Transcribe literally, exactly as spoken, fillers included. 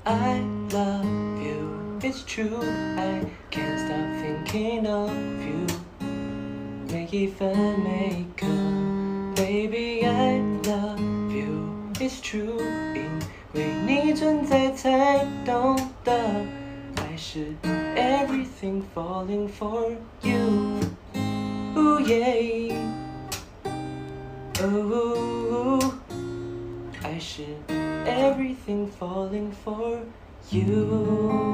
I love you, it's true. I can't stop thinking of you. 每一分每一刻 Baby I love you, it's true. 因为你存在才懂得爱是 everything falling for you. Ooh yeah. Ooh, 爱是 everything falling for you.